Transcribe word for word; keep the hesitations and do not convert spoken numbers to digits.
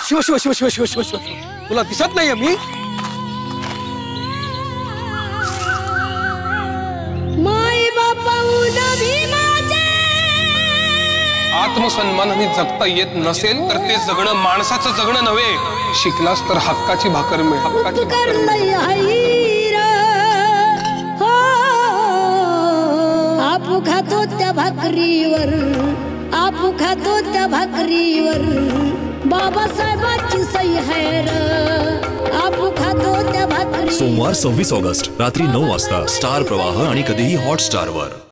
शिव शिव शिव शिव शिव शिव शिव तुला दिसत नाहीये मी? माय बापाऊन भीमाचे आत्मसन्मानाने जगता येत नसेल तर ते जगणं माणसाचं जगणं नव्हे. शिकलास तर हक्काची भाकर मिळ. हक्काची भाकर मिळ. आपू खातो त्या भाकरीवर, आपू खातो त्या भाकरीवर बाबासाहेबांची सही है र. आपू खातो त्या भाकरी. सोमवार सव्वीस ऑगस्ट रात्री नऊ वाजता स्टार प्रवाह आणि कधीही हॉटस्टार वर.